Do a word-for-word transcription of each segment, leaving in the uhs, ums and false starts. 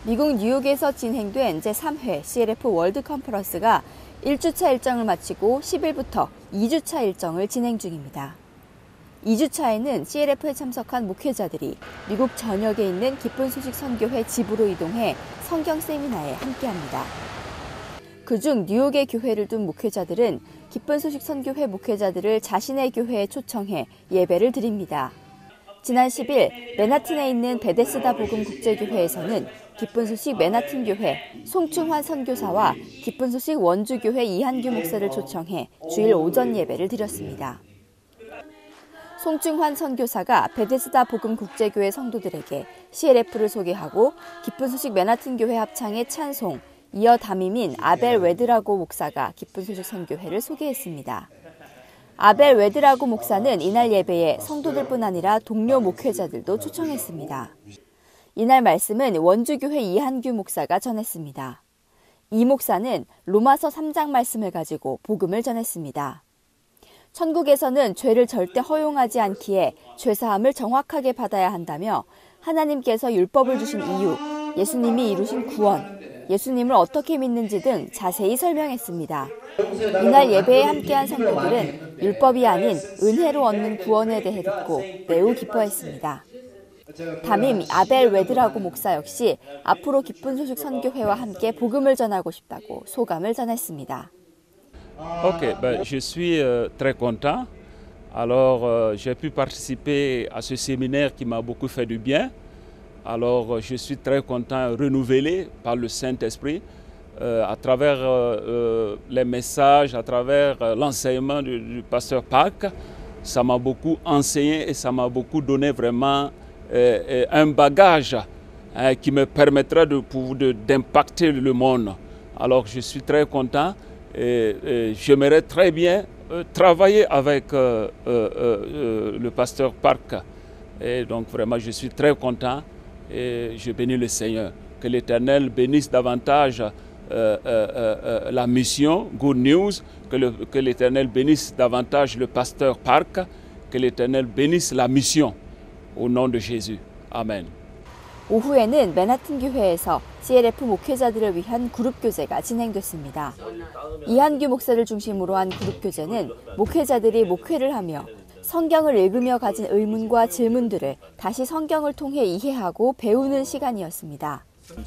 미국 뉴욕에서 진행된 제삼 회 씨엘에프 월드 컨퍼런스가 일 주차 일정을 마치고 십 일부터 이 주차 일정을 진행 중입니다. 이 주차에는 씨엘에프에 참석한 목회자들이 미국 전역에 있는 기쁜 소식 선교회 지부로 이동해 성경 세미나에 함께합니다. 그중 뉴욕의 교회를 둔 목회자들은 기쁜 소식 선교회 목회자들을 자신의 교회에 초청해 예배를 드립니다. 지난 십 일 맨하튼에 있는 베데스다 복음 국제교회에서는 기쁜 소식 맨하튼 교회 송충환 선교사와 기쁜 소식 원주 교회 이한규 목사를 초청해 주일 오전 예배를 드렸습니다. 송충환 선교사가 베데스다 복음 국제교회 성도들에게 씨엘에프를 소개하고 기쁜 소식 맨하튼 교회 합창의 찬송, 이어 담임인 아벨 웨드라고 목사가 기쁜 소식 선교회를 소개했습니다. 아벨 웨드라고 목사는 이날 예배에 성도들뿐 아니라 동료 목회자들도 초청했습니다. 이날 말씀은 원주교회 이한규 목사가 전했습니다. 이 목사는 로마서 삼 장 말씀을 가지고 복음을 전했습니다. 천국에서는 죄를 절대 허용하지 않기에 죄사함을 정확하게 받아야 한다며 하나님께서 율법을 주신 이유, 예수님이 이루신 구원, 예수님을 어떻게 믿는지 등 자세히 설명했습니다. 이날 예배에 함께한 성도들은 율법이 아닌 은혜로 얻는 구원에 대해 듣고 매우 기뻐했습니다. 담임 아벨 웨드라고 목사 역시 앞으로 기쁜 소식 선교회와 함께 복음을 전하고 싶다고 소감을 전했습니다. Ok, ben, je suis euh, très content. Alors, euh, j'ai pu participer à ce séminaire qui m'a beaucoup fait du bien. Alors, je suis très content, renouvelé par le Saint-Esprit euh, à travers euh, les messages, à travers euh, l'enseignement du, du pasteur Park. Ça m'a beaucoup enseigné et ça m'a beaucoup donné vraiment euh, un bagage hein, qui me permettra de, de, d'impacter le monde. Alors, je suis très content et, et j'aimerais très bien euh, travailler avec euh, euh, euh, le pasteur Park. Et donc, vraiment, je suis très content. Et je bénis le Seigneur. Que l'Éternel bénisse davantage euh, euh, euh, la mission Good News, que, le, que l'Éternel bénisse davantage le pasteur Park, que l'Éternel bénisse la mission au nom de Jésus. Amen. 오후에는 맨하튼 교회에서 씨엘에프 목회자들을 위한 그룹 교제가 진행됐습니다. 이한규 목사를 중심으로 한 그룹 교제는 목회자들이 목회를 하며 성경을 읽으며 가진 의문과 질문들을 다시 성경을 통해 이해하고 배우는 시간이었습니다.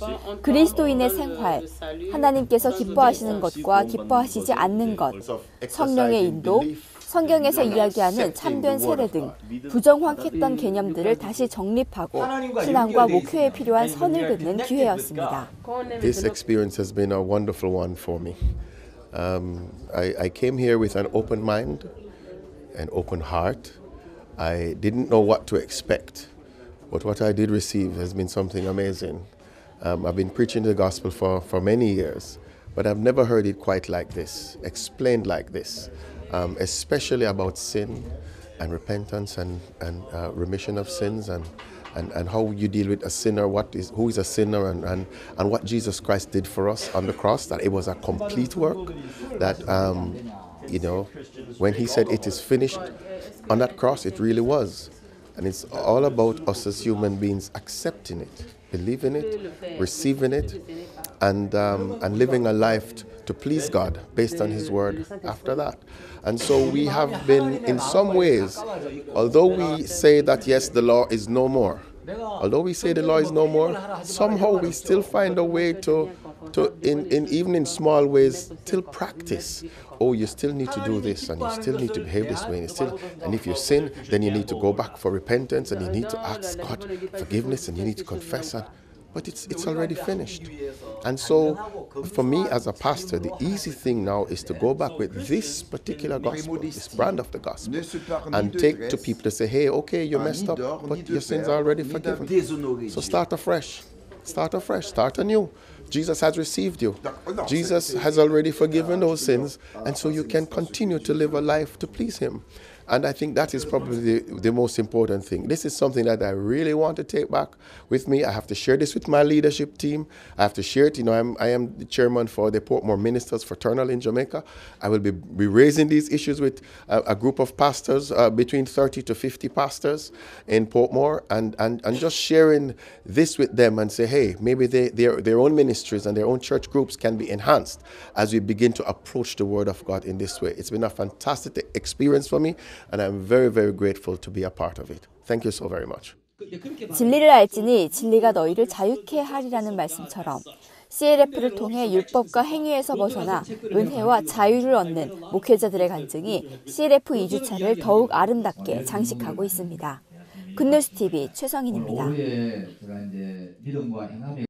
그리스도인의 생활, 하나님께서 기뻐하시는 것과 기뻐하시지 않는 것, 성령의 인도, 성경에서 이야기하는 참된 세례 등 부정확했던 개념들을 다시 정립하고 신앙과 목회에 필요한 선을 긋는 기회였습니다. This experience has been a wonderful one for me. Um, I, I came here with an open mind. An open heart. I didn't know what to expect, but what I did receive has been something amazing. Um, I've been preaching the gospel for, for many years, but I've never heard it quite like this, explained like this, um, especially about sin and repentance and, and uh, remission of sins and, and, and how you deal with a sinner, what is, who is a sinner and, and, and what Jesus Christ did for us on the cross, that it was a complete work, that um, You know, when he said it is finished on that cross, it really was. And it's all about us as human beings accepting it, believing it, receiving it, and, um, and living a life to please God based on his word after that. And so we have been, in some ways, although we say that, yes, the law is no more, although we say the law is no more, somehow we still find a way to, to in, in, even in small ways, still practice. Oh, you still need to do this, and you still need to behave this way, and, still, and if you sin, then you need to go back for repentance, and you need to ask God forgiveness, and you need to confess that. But it's, it's already finished. And so, for me as a pastor, the easy thing now is to go back with this particular gospel, this brand of the gospel, and take to people to say, hey, okay, you messed up, but your sins are already forgiven. So start afresh. Start afresh. Start anew. Jesus has received you. Jesus has already forgiven those sins, and so you can continue to live a life to please him. And I think that is probably the, the most important thing. This is something that I really want to take back with me. I have to share this with my leadership team. I have to share it. You know, I'm, I am the chairman for the Portmore Ministers Fraternal in Jamaica. I will be, be raising these issues with a, a group of pastors, uh, between thirty to fifty pastors in Portmore, and, and, and just sharing this with them and say, hey, maybe they, their, their own ministries and their own church groups can be enhanced as we begin to approach the Word of God in this way. It's been a fantastic experience for me, and I'm very, very grateful to be a part of it. Thank you so very much. 진리를 알지니 진리가 너희를 자유케 하리라는 말씀처럼 씨엘에프를 통해 율법과 행위에서 벗어나 은혜와 자유를 얻는 목회자들의 간증이 씨엘에프 이 주차를 더욱 아름답게 장식하고 있습니다. 굿뉴스티비 최성인입니다.